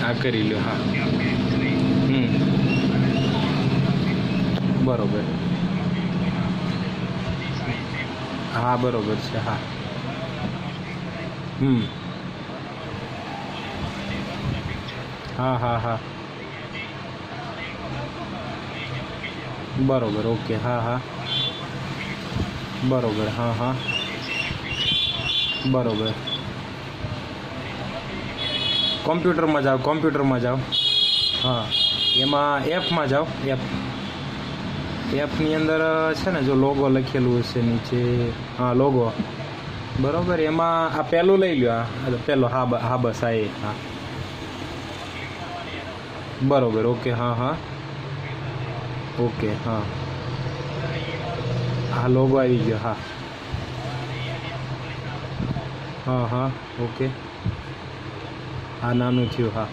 આ કરી લ્યો. હા. બરોબર. હા બરોબર છે. હા. હા હા હા બરોબર. ઓકે. હા હા બરોબર. હા હા બરોબર. કોમ્પ્યુટરમાં જાઓ, કોમ્પ્યુટરમાં જાઓ. હા એમાં એપમાં જાઓ. એપની અંદર છે ને જો લોગો લખેલું હશે નીચે. હા લોગો. બરોબર. એમાં આ પહેલું લઈ લો. આ પહેલો. હા બસ આ એ. હા બરોબર. ઓકે. હા હા ઓકે. હા હા લોગો આવી ગયો. હા હા હા ઓકે. હા નાનું થયું. હા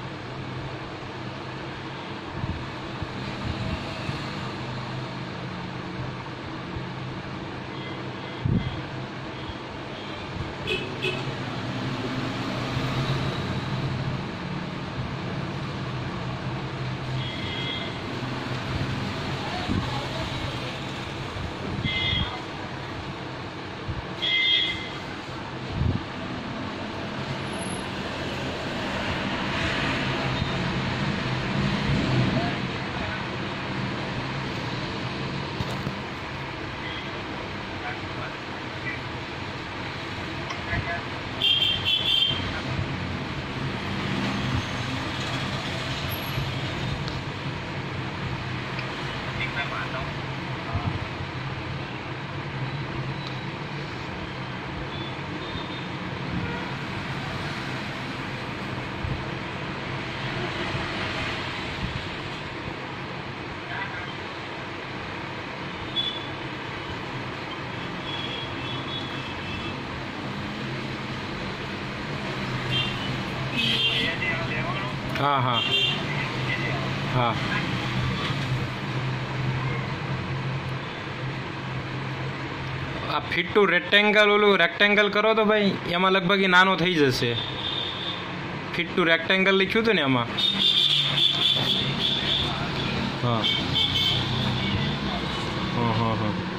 હા હા હા આ ફિટ ટુ રેક્ટેંગલ ઓલું રેક્ટેંગલ કરો તો ભાઈ એમાં લગભગ એ નાનો થઈ જશે. ફિટ ટુ રેક્ટેંગલ લખ્યું હતું ને એમાં. હા હા હા હા